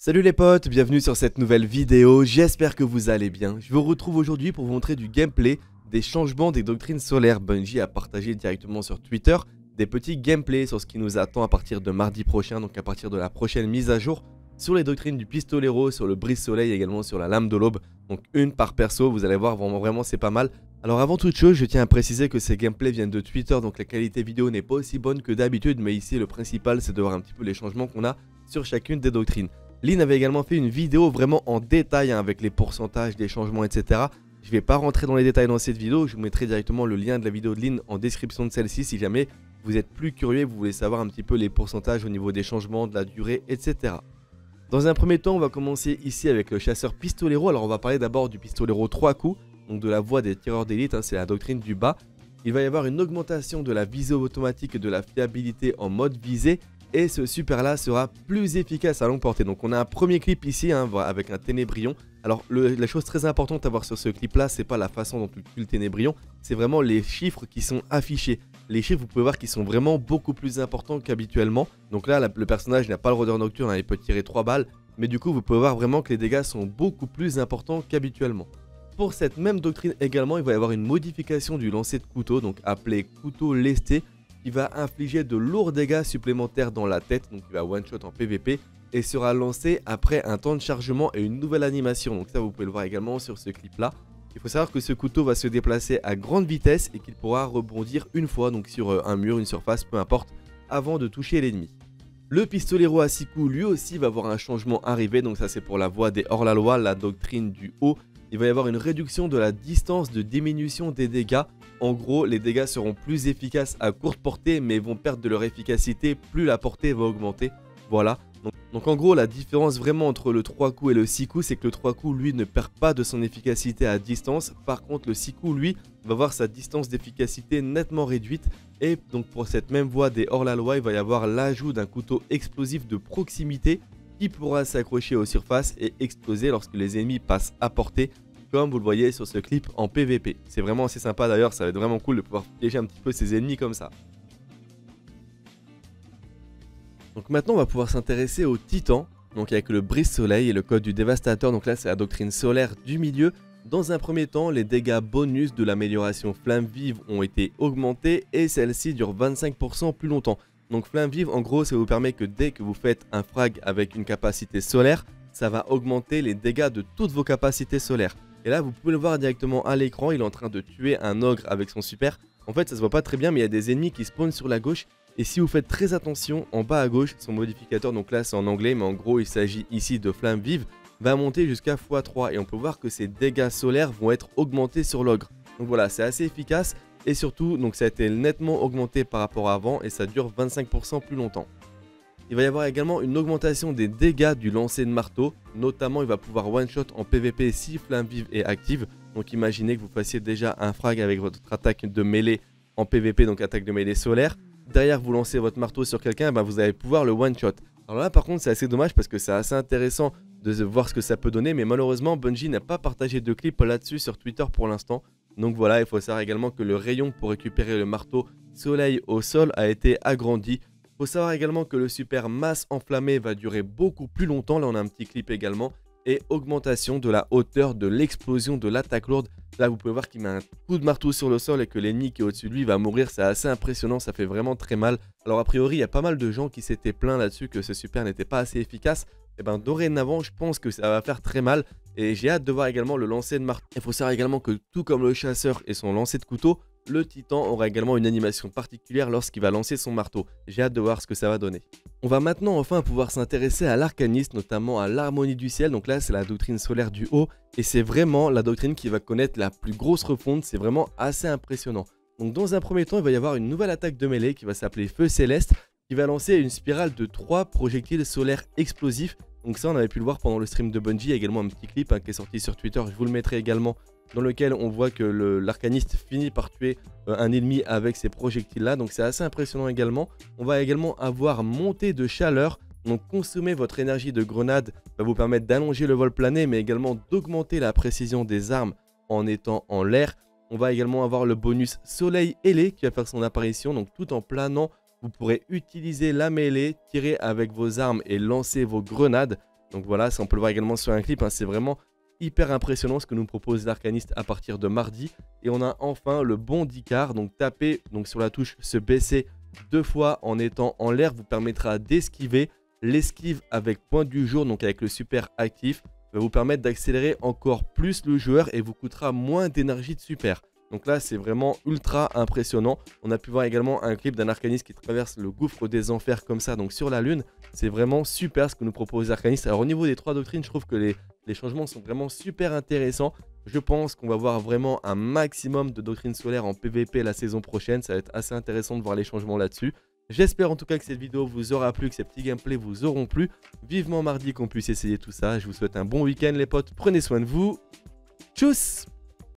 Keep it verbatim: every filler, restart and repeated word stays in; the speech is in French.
Salut les potes, bienvenue sur cette nouvelle vidéo, j'espère que vous allez bien. Je vous retrouve aujourd'hui pour vous montrer du gameplay des changements des doctrines solaires. Bungie a partagé directement sur Twitter des petits gameplays sur ce qui nous attend à partir de mardi prochain, donc à partir de la prochaine mise à jour, sur les doctrines du pistolero, sur le brise-soleil et également sur la lame de l'aube. Donc une par perso, vous allez voir, vraiment, vraiment c'est pas mal. Alors avant toute chose, je tiens à préciser que ces gameplays viennent de Twitter, donc la qualité vidéo n'est pas aussi bonne que d'habitude, mais ici le principal c'est de voir un petit peu les changements qu'on a sur chacune des doctrines. Lynn avait également fait une vidéo vraiment en détail hein, avec les pourcentages des changements, et cetera. Je ne vais pas rentrer dans les détails dans cette vidéo, je vous mettrai directement le lien de la vidéo de Lynn en description de celle-ci si jamais vous êtes plus curieux et vous voulez savoir un petit peu les pourcentages au niveau des changements, de la durée, et cetera. Dans un premier temps, on va commencer ici avec le chasseur pistolero. Alors on va parler d'abord du pistolero trois coups, donc de la voie des tireurs d'élite, hein, c'est la doctrine du bas. Il va y avoir une augmentation de la visée automatique et de la fiabilité en mode visée. Et ce super là sera plus efficace à longue portée. Donc on a un premier clip ici hein, avec un ténébrion. Alors le, la chose très importante à voir sur ce clip là, c'est pas la façon dont on tue le ténébrion, c'est vraiment les chiffres qui sont affichés. Les chiffres vous pouvez voir qu'ils sont vraiment beaucoup plus importants qu'habituellement. Donc là la, le personnage n'a pas le rôdeur nocturne, hein, il peut tirer trois balles. Mais du coup vous pouvez voir vraiment que les dégâts sont beaucoup plus importants qu'habituellement. Pour cette même doctrine également, il va y avoir une modification du lancer de couteau, donc appelé couteau lesté, qui va infliger de lourds dégâts supplémentaires dans la tête, donc il va one shot en P V P et sera lancé après un temps de chargement et une nouvelle animation. Donc ça vous pouvez le voir également sur ce clip là. Il faut savoir que ce couteau va se déplacer à grande vitesse et qu'il pourra rebondir une fois donc sur un mur, une surface, peu importe, avant de toucher l'ennemi. Le pistolero à six coups lui aussi va avoir un changement arrivé, donc ça c'est pour la voie des hors-la-loi, la doctrine du haut. Il va y avoir une réduction de la distance de diminution des dégâts. En gros, les dégâts seront plus efficaces à courte portée, mais vont perdre de leur efficacité plus la portée va augmenter. Voilà. Donc, donc en gros, la différence vraiment entre le trois coups et le six coups, c'est que le trois coups, lui, ne perd pas de son efficacité à distance. Par contre, le six coups, lui, va avoir sa distance d'efficacité nettement réduite. Et donc pour cette même voie des hors-la-loi, il va y avoir l'ajout d'un couteau explosif de proximité qui pourra s'accrocher aux surfaces et exploser lorsque les ennemis passent à portée, comme vous le voyez sur ce clip en P V P. C'est vraiment assez sympa d'ailleurs, ça va être vraiment cool de pouvoir piéger un petit peu ses ennemis comme ça. Donc maintenant on va pouvoir s'intéresser au titan, donc avec le brise-soleil et le code du dévastateur, donc là c'est la doctrine solaire du milieu. Dans un premier temps, les dégâts bonus de l'amélioration flamme vive ont été augmentés et celle-ci dure vingt-cinq pour cent plus longtemps. Donc flamme vive en gros ça vous permet que dès que vous faites un frag avec une capacité solaire, ça va augmenter les dégâts de toutes vos capacités solaires. Et là vous pouvez le voir directement à l'écran, il est en train de tuer un ogre avec son super. En fait ça se voit pas très bien mais il y a des ennemis qui spawnent sur la gauche. Et si vous faites très attention, en bas à gauche, son modificateur, donc là c'est en anglais mais en gros il s'agit ici de flamme vive, va monter jusqu'à fois trois. Et on peut voir que ces dégâts solaires vont être augmentés sur l'ogre. Donc voilà, c'est assez efficace. Et surtout, donc ça a été nettement augmenté par rapport à avant et ça dure vingt-cinq pour cent plus longtemps. Il va y avoir également une augmentation des dégâts du lancer de marteau. Notamment, il va pouvoir one-shot en P V P si flamme vive est active. Donc imaginez que vous fassiez déjà un frag avec votre attaque de mêlée en P V P, donc attaque de mêlée solaire. Derrière, vous lancez votre marteau sur quelqu'un, ben vous allez pouvoir le one-shot. Alors là, par contre, c'est assez dommage parce que c'est assez intéressant de voir ce que ça peut donner. Mais malheureusement, Bungie n'a pas partagé de clip là-dessus sur Twitter pour l'instant. Donc voilà, il faut savoir également que le rayon pour récupérer le marteau soleil au sol a été agrandi. Il faut savoir également que le super masse enflammée va durer beaucoup plus longtemps. Là, on a un petit clip également. Et augmentation de la hauteur de l'explosion de l'attaque lourde. Là, vous pouvez voir qu'il met un coup de marteau sur le sol et que l'ennemi qui est au-dessus de lui va mourir. C'est assez impressionnant, ça fait vraiment très mal. Alors a priori, il y a pas mal de gens qui s'étaient plaints là-dessus que ce super n'était pas assez efficace. Et ben dorénavant, je pense que ça va faire très mal. Et j'ai hâte de voir également le lancer de marteau. Il faut savoir également que tout comme le chasseur et son lancer de couteau, le titan aura également une animation particulière lorsqu'il va lancer son marteau. J'ai hâte de voir ce que ça va donner. On va maintenant enfin pouvoir s'intéresser à l'arcaniste, notamment à l'harmonie du ciel. Donc là, c'est la doctrine solaire du haut. Et c'est vraiment la doctrine qui va connaître la plus grosse refonte. C'est vraiment assez impressionnant. Donc dans un premier temps, il va y avoir une nouvelle attaque de mêlée qui va s'appeler Feu Céleste, qui va lancer une spirale de trois projectiles solaires explosifs. Donc ça, on avait pu le voir pendant le stream de Bungie. Il y a également un petit clip hein, qui est sorti sur Twitter, je vous le mettrai également, dans lequel on voit que l'arcaniste finit par tuer euh, un ennemi avec ces projectiles là. Donc c'est assez impressionnant également. On va également avoir montée de chaleur. Donc consommer votre énergie de grenade va vous permettre d'allonger le vol plané, mais également d'augmenter la précision des armes en étant en l'air. On va également avoir le bonus soleil ailé qui va faire son apparition. Donc tout en planant, vous pourrez utiliser la mêlée, tirer avec vos armes et lancer vos grenades. Donc voilà, ça on peut le voir également sur un clip, hein, c'est vraiment hyper impressionnant ce que nous propose l'Arcaniste à partir de mardi. Et on a enfin le bond d'Icar, donc taper donc sur la touche se baisser deux fois en étant en l'air vous permettra d'esquiver. L'esquive avec point du jour, donc avec le super actif, va vous permettre d'accélérer encore plus le joueur et vous coûtera moins d'énergie de super. Donc là, c'est vraiment ultra impressionnant. On a pu voir également un clip d'un Arcaniste qui traverse le gouffre des enfers comme ça, donc sur la lune. C'est vraiment super ce que nous propose l'Arcaniste. Alors au niveau des trois doctrines, je trouve que les, les changements sont vraiment super intéressants. Je pense qu'on va voir vraiment un maximum de doctrines solaires en P V P la saison prochaine. Ça va être assez intéressant de voir les changements là-dessus. J'espère en tout cas que cette vidéo vous aura plu, que ces petits gameplays vous auront plu. Vivement mardi qu'on puisse essayer tout ça. Je vous souhaite un bon week-end les potes. Prenez soin de vous. Tchuss!